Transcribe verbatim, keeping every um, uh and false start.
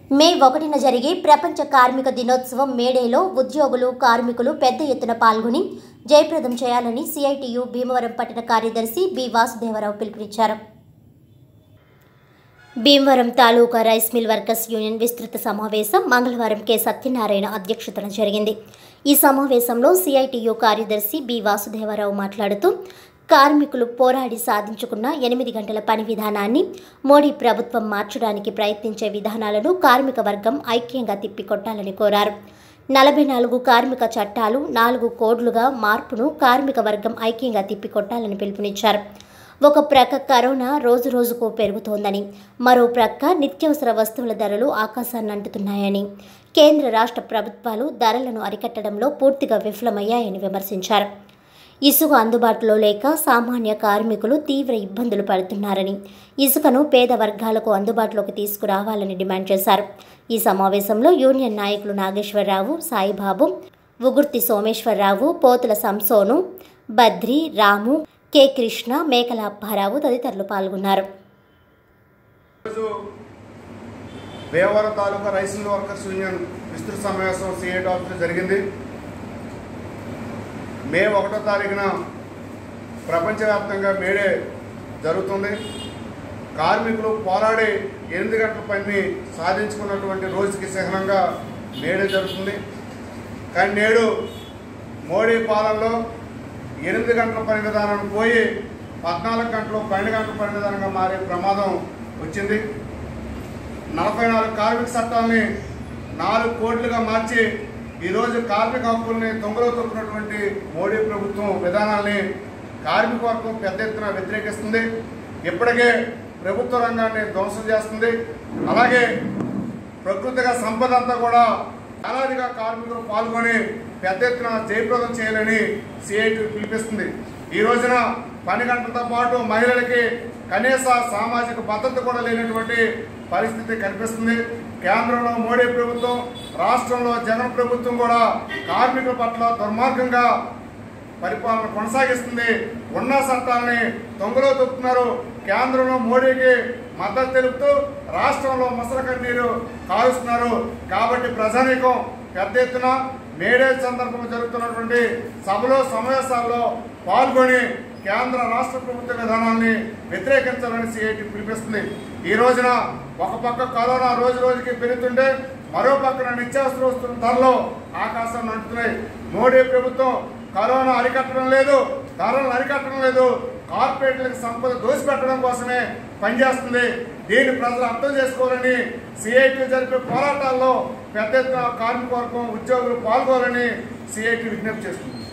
మే ఒకటిన జరిగే ప్రపంచ కార్మిక దినోత్సవం మేడేలో ఉద్యోగులు కార్మికులు పెద్ద ఎత్తున పాల్గొని జయప్రదం చేయాలని సిఐటియు భీమవరం పట్టణ కార్యదర్శి బి వాసుదేవరావు పిలుపునిచ్చారు. Bhimavaram taluka rice mill workers union విస్తృత సమావేశం మంగళవారం కె సత్యనారాయణ అధ్యక్షతన జరిగింది. ఈ సమావేశంలో సిఐటియు కార్యదర్శి బి వాసుదేవరావు మాట్లాడుతూ కార్మికులు పోరాడి సాధించుకున్న ఎనిమిది గంటల పని విధానాన్ని మోడీ ప్రభుత్వం మార్చడానికి ప్రయత్నించే విధానాలను కార్మిక వర్గం ఐక్యంగా తిప్పికొట్టాలని కోరారు. నలభై నాలుగు కార్మిక చట్టాలు నాలుగు కోడ్లుగా మార్పును కార్మిక వర్గం ఐక్యంగా తిప్పికొట్టాలని పిలుపునిచ్చారు. ఒక ప్రక్క కరోనా రోజు రోజుకు పెరుగుతోందని, మరో ప్రక్క నిత్యావసర వస్తువుల ధరలు ఆకాశాన్ని అంటుతున్నాయని, కేంద్ర రాష్ట్ర ప్రభుత్వాలు ధరలను అరికట్టడంలో పూర్తిగా విఫలమయ్యాయని విమర్శించారు. ఇసుక అందుబాటులో లేక సామాన్య కార్మికులు తీవ్ర ఇబ్బందులు పడుతున్నారని, ఇసుకను పేద వర్గాలకు అందుబాటులోకి తీసుకురావాలని డిమాండ్ చేశారు. ఈ సమావేశంలో యూనియన్ నాయకులు నాగేశ్వరరావు, సాయిబాబు, ఉగుర్తి సోమేశ్వరరావు, పోతుల సంసోను, బద్రి, రాము, కె కృష్ణ, మేకల అప్పారావు తదితరులు పాల్గొన్నారు. Bhimavaram taluka rice mill workers union విస్తృత సమావేశం సిఐటి ఆఫీసులో జరిగింది. మే ఒకటో తారీఖున ప్రపంచవ్యాప్తంగా మేడే జరుగుతుంది. కార్మికులు పోరాడి ఎనిమిది గంటల పని సాధించుకున్నటువంటి రోజుకి చిహ్నంగా మేడే జరుగుతుంది. కానీ నేడు మోడీ పాలనలో ఎనిమిది గంటల పని విధానాన్ని పోయి పద్నాలుగు గంటలు పన్నెండు గంటల పని విధానంగా మారే ప్రమాదం వచ్చింది. నలభై నాలుగు కార్మిక చట్టాలని నాలుగు కోట్లుగా మార్చి ఈరోజు కార్మిక హక్కుల్ని తొంగలో తొక్కినటువంటి మోడీ ప్రభుత్వం విధానాల్ని కార్మిక వర్గం పెద్ద ఎత్తున వ్యతిరేకిస్తుంది. ఇప్పటికే ప్రభుత్వ రంగాన్ని ధ్వంసం చేస్తుంది. అలాగే ప్రకృతిగా సంపద అంతా కూడా వేలాదిగా కార్మికులు పాల్గొని పెద్ద ఎత్తున జయప్రదం చేయాలని సిఐటి పిలిపిస్తుంది. ఈ రోజున పని గంటలతో పాటు మహిళలకి కనీస సామాజిక భద్రత కూడా లేనటువంటి పరిస్థితి కనిపిస్తుంది. కేంద్రంలో మోడీ ప్రభుత్వం, రాష్ట్రంలో జగన్ ప్రభుత్వం కూడా కార్మికుల పట్ల దుర్మార్గంగా పరిపాలన కొనసాగిస్తుంది. ఉన్న చట్టాలని తొంగలో తొక్కుతున్నారు. కేంద్రంలో మోడీకి మద్దతు తెలుపుతూ రాష్ట్రంలో ముసలి కన్నీరు కారుస్తున్నారు. కాబట్టి ప్రజానీకం పెద్ద ఎత్తున మేడే సందర్భంగా జరుగుతున్నటువంటి సభలో సమావేశాల్లో పాల్గొని కేంద్ర రాష్ట్ర ప్రభుత్వ విధానాన్ని వ్యతిరేకించాలని సిఐటి పిలిపిస్తుంది. ఈ రోజున ఒక పక్క కరోనా రోజు రోజుకి పెరుగుతుంటే మరో పక్కన నిత్యావసర వస్తువుల ధరలు ఆకాశాన్ని అంటున్నాయి. మోడీ ప్రభుత్వం కరోనా అరికట్టడం లేదు, ధరలను అరికట్టడం లేదు, కార్పొరేట్లకు సంపద దోసిపెట్టడం కోసమే పనిచేస్తుంది. దీన్ని ప్రజలు అర్థం చేసుకోవాలని సిఐటి జరిపే పోరాటాల్లో పెద్ద ఎత్తున కార్మిక వర్గం ఉద్యోగులు పాల్గొనాలని సిఐటి విజ్ఞప్తి చేస్తుంది.